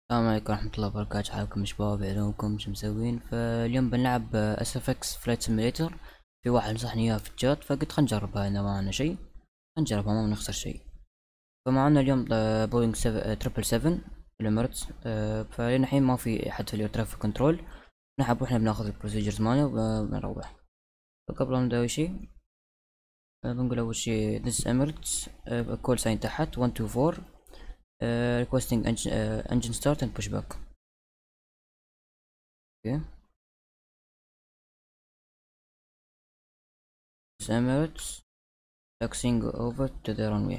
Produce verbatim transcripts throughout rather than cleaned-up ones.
السلام عليكم ورحمة الله وبركاته. حالكم شباب؟ علومكم شو مسوين؟ فاليوم بنلعب اس اف اكس فلايت سيميليتر. في واحد نصحني اياها في الشات، فقلت خلينا نجربها اذا ما معنا شي. نجربها ما بنخسر شي. فمعنا اليوم بوينغ تربل سفن الاميرتس. فلين الحين ما في احد في الاير ترافيك كنترول. نحب واحنا بناخذ البروسيجرز مالنا وبنروح. فقبل ما نبدا اول شي آه، بنقول اول شي this emirates كول ساين تحت one two four uh, requesting engine, uh, engine start and push back. اوكي this emirates taxiing over to the runway.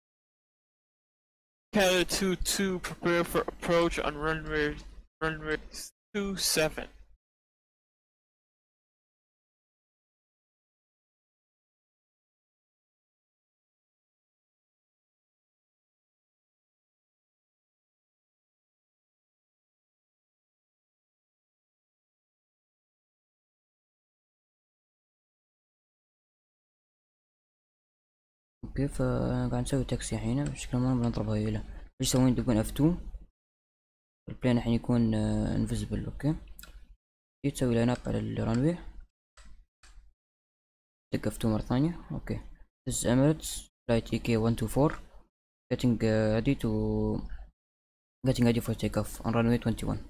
Canada two two, prepare for approach on runway runway two seven. اوكي فقاعد نسوي تاكسي الحين بشكل ما بنضرب هايلة. ايش يسوون؟ يدقون اف تو. البلين الحين يكون انفيزبل. اوكي تيجي تسوي لاين اب على الرانوي. دق اف تو مرة ثانية. اوكي this is Emirates flight E K one two four getting uh, ready to getting ready for takeoff on runway twenty-one.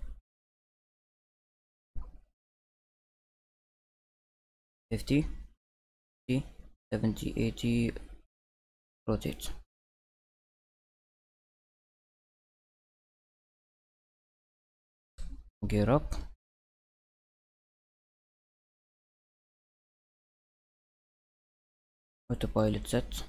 fifty seventy eighty rotate. gear up. autopilot set.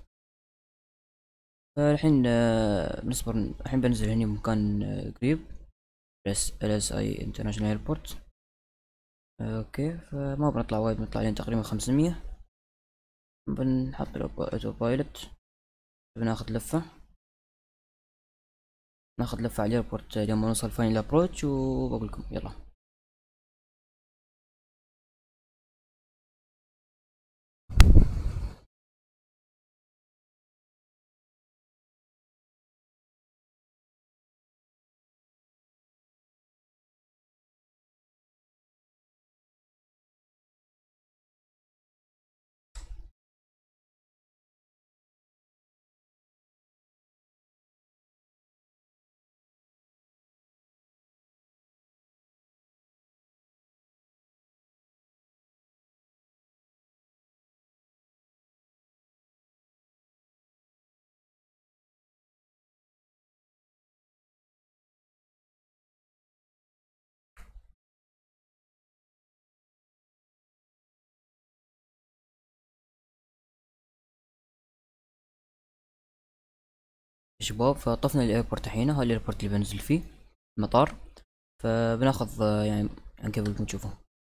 فالحين آه، بنصبر. الحين بنزل هني بمكان آه، قريب بس ال اس اي انترناشونال ايربورت. اوكي فما بنطلع وايد، بنطلع لين تقريبا خمسمية. بنحط الاوتو بايلوت. بناخذ لفة ناخذ لفة على الايربورت لما نوصل فاينل ابروتش وبقولكم يلا. شباب فطفنا الايربورت الحين. هاي الايربورت اللي بنزل فيه المطار. فبناخذ آه، يعني يعني قبل ما تشوفوا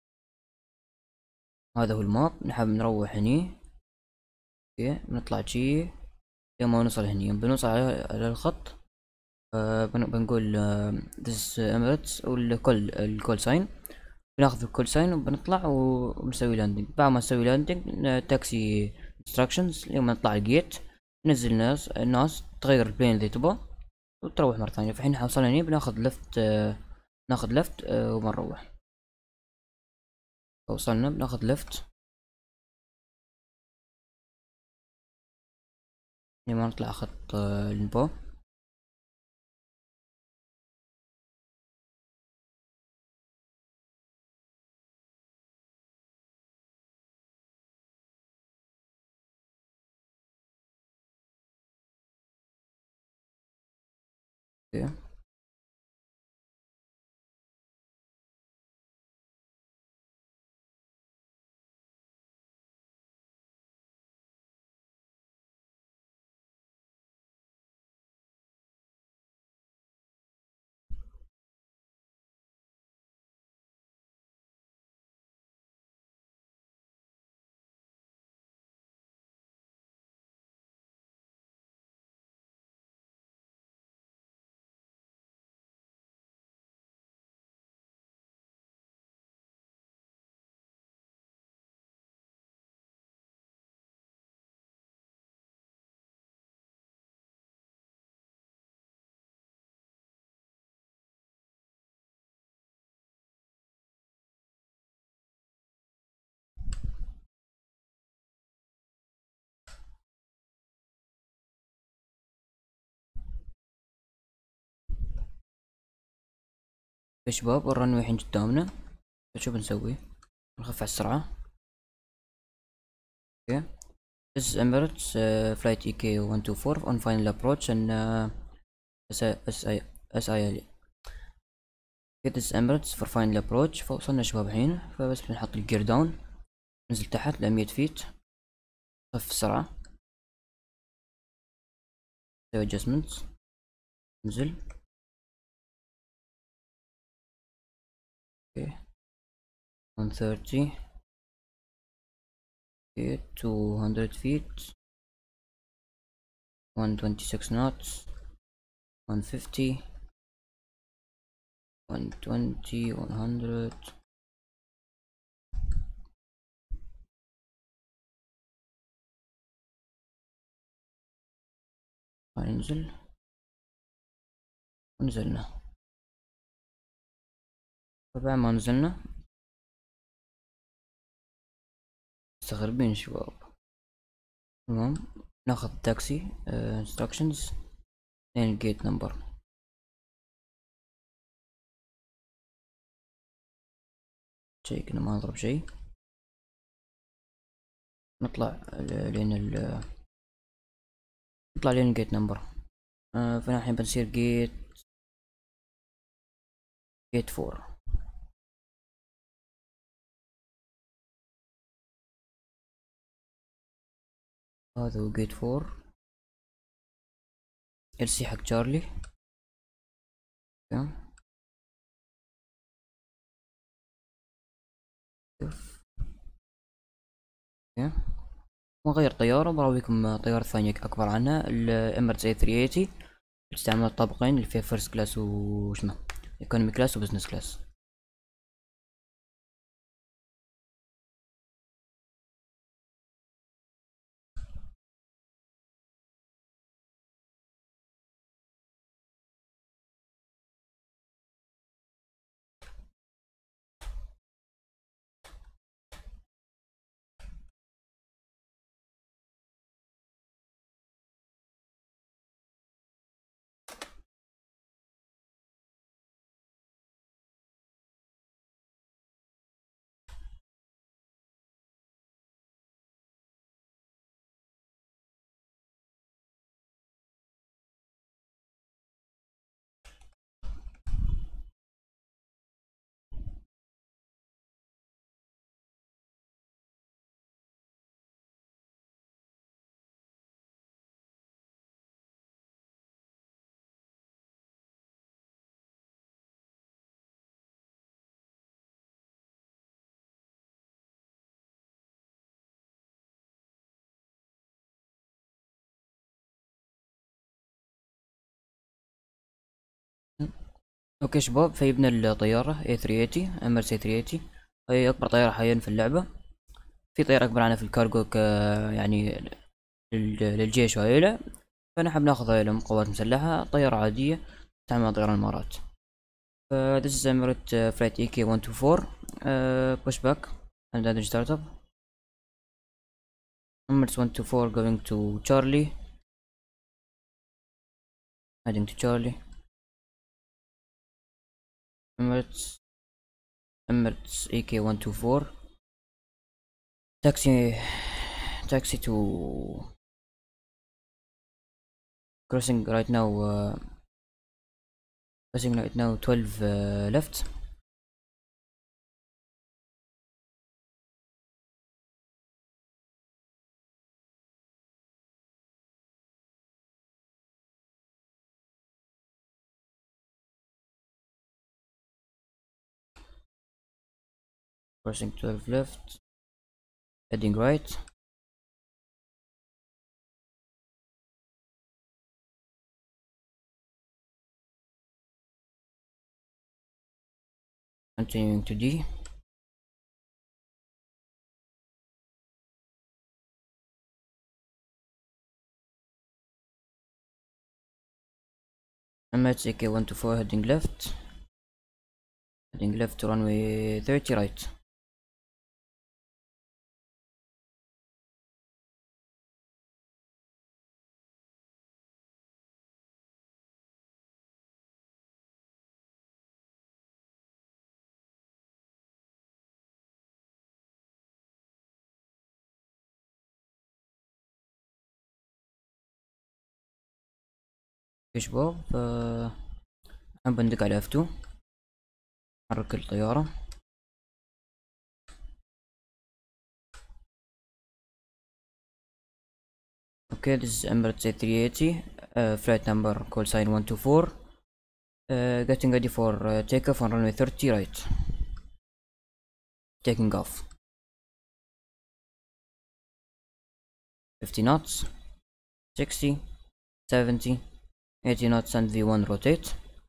هذا هو الماب. نحب نروح هني. اوكي بنطلع جي لما نوصل هني. بنوصل على, على الخط. آه بن- بنقول آه this emirates والكل الكول ساين. بناخذ الكول ساين وبنطلع وبنسوي لاندنج. بعد ما نسوي لاندنج تاكسي انستراكشنز لما نطلع الجيت. ننزل الناس الناس تغير البلين اللي تبغى وتروح مرة ثانية. فالحين احنا وصلنا هني بناخذ لفت آه ناخذ لفت آه وبنروح. وصلنا بناخذ لفت لما نطلع خط آه النبو. اوكي يا شباب الرنوي الحين قدامنا، شو بنسوي؟ نخفف على السرعة. اوكي. This is Emirates uh, flight E K one two four on final approach and uh, S I S I S I L. Okay, this is Emirates for final approach. فوصلنا شباب الحين، فبس بنحط الجير داون، ننزل تحت لمية فيت، خفف السرعة، نسوي adjustments، ننزل. اوكي one thirty. okay two hundred feet، one twenty-six knots، one fifty، one twenty، one hundred. ننزل ونزلنا. طبعا ما نزلنا مستغربين شباب. تمام، ناخذ تاكسي instructions لين الجيت نمبر. شيء كنا ما نضرب شيء، نطلع لين ال نطلع لين الجيت نمبر. آه فانا الحين بنصير جيت جيت فور. هذا هو جيت فور، ال سي حق تشارلي. شوف ونغير طيارة، براويكم طيارة ثانية أكبر عنها، الإميريتس إيه ثلاثمية وثمانين، تستعمل طابقين اللي فيها فيرست كلاس وشنو ايكونومي كلاس وبزنس كلاس. اوكي شباب، فجبنا الطيارة إيه ثلاثمية وثمانين، إميريتس إيه ثلاثمية وثمانين، هي أكبر طيارة حاليا في اللعبة. في طيارة أكبر عنها في الكارغو ك يعني لل- للجيش وهاي لا، فنحب ناخذ هاي قوات مسلحة، طيارة عادية تعمل طيران الإمارات. ف this is Emirates uh, flight E K one two four uh, push back and engine startup. Emirates one two four going to Charlie, heading to Charlie. Emirates Emirates E K one two four taxi taxi to crossing right now uh, crossing right now twelve uh, left. Crossing twelve left, heading right. Continuing to D. Emirates E K one two four heading left, heading left to runway thirty right. يا شباب ف الحين بندق على اف تو، نحرك الطيارة. Okay, this is Emirates A three eighty, uh, flight number call sign one two four, uh, getting ready for uh, takeoff on runway thirty right, taking off, fifty knots, sixty, seventy, eighty knots and V one rotate,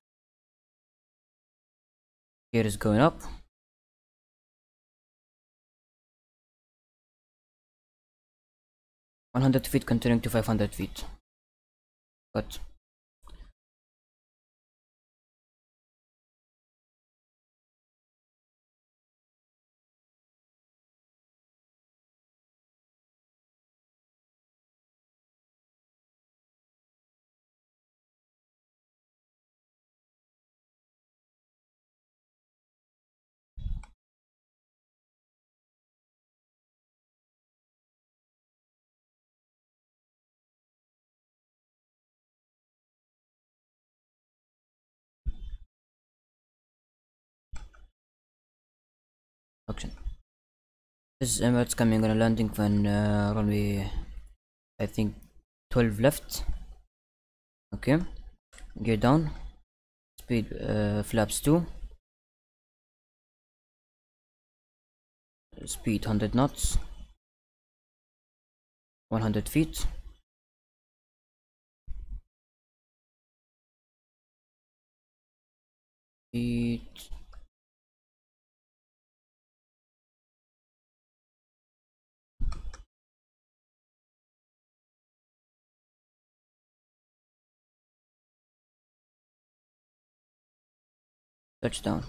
gear is going up, one hundred feet continuing to five hundred feet, cut. Action. This is Emirates coming on a landing when uh, runway I think twelve left. Okay, gear down, speed uh, flaps two, speed one hundred knots, one hundred feet, feet, touchdown.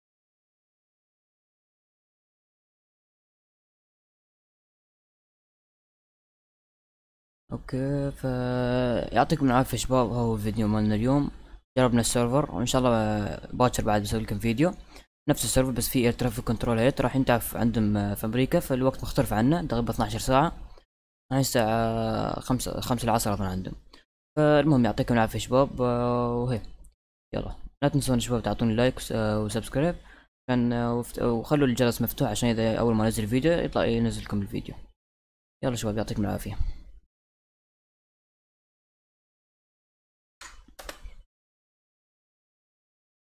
اوكي فيعطيكم العافية شباب، هو الفيديو مالنا اليوم. جربنا السيرفر وان شاء الله باكر بعد بسوي لكم فيديو نفس السيرفر بس في اير ترافيك كنترول هيت، راح ينتعف عندهم في امريكا، فالوقت مختلف عنا تقريبا اثنى عشر ساعة، هاي الساعة خمسة خمسة العصر اظن عندهم. فالمهم يعطيكم العافية شباب، وهي يلا لا تنسون شباب تعطوني لايك وسبسكرايب عشان وخلوا الجرس مفتوح عشان اذا اول ما انزل فيديو يطلع ينزلكم الفيديو. يلا شباب يعطيكم العافية.